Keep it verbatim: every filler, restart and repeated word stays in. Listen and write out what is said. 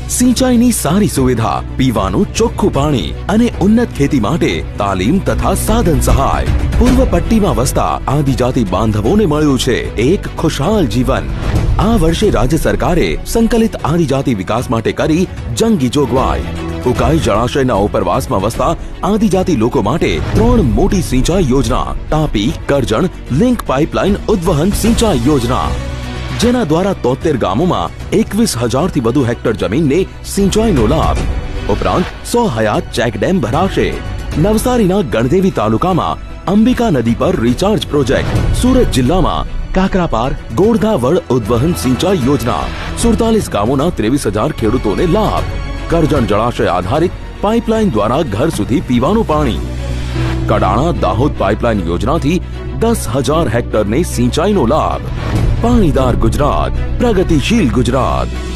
સિંચાઈની સારી સુવિધા, પીવાનું ચોખ્ખું પાણી અને ઉન્નત ખેતી માટે તાલીમ તથા સાધન સહાય. પૂર્વ પટ્ટીમાં વસતા આદિજાતિ બાંધવોને મળ્યું છે એક ખુશહાલ જીવન. આ વર્ષે રાજ્ય સરકારે સંકલિત આદિજાતિ વિકાસ માટે કરી જંગી જોગવાઈ. ઉકાઈ જળાશયના ઉપરવાસમાં વસતા આદિજાતિ લોકો માટે ત્રણ મોટી સિંચાઈ યોજના, તાપી, કરજણ લિંક પાઇપલાઇન ઉદ્વહન સિંચાઈ યોજના, જેના દ્વારા તોતેર ગામોમાં એકવીસ હજાર થી વધુ હેક્ટર જમીનને સિંચાઈનો લાભ. ઉપરાંત સો હયાત ચેક ડેમ ભરાશે. નવસારીના ગણદેવી તાલુકામાં અંબિકા નદી પર રિચાર્જ પ્રોજેક્ટ. સુરત જિલ્લામાં કાકરાપાર ગોળધાવડ ઉદ્વહન સિંચાઈ યોજના. સુડતાલીસ ગામોના ત્રેવીસ હજાર ખેડૂતોને લાભ. કરજણ જળાશય આધારિત પાઇપલાઇન દ્વારા ઘર સુધી પીવાનું પાણી. કડાણા દાહોદ પાઇપલાઇન યોજનાથી દસ હજાર હેક્ટરને સિંચાઈનો લાભ. પાણીદાર ગુજરાત, પ્રગતિશીલ ગુજરાત.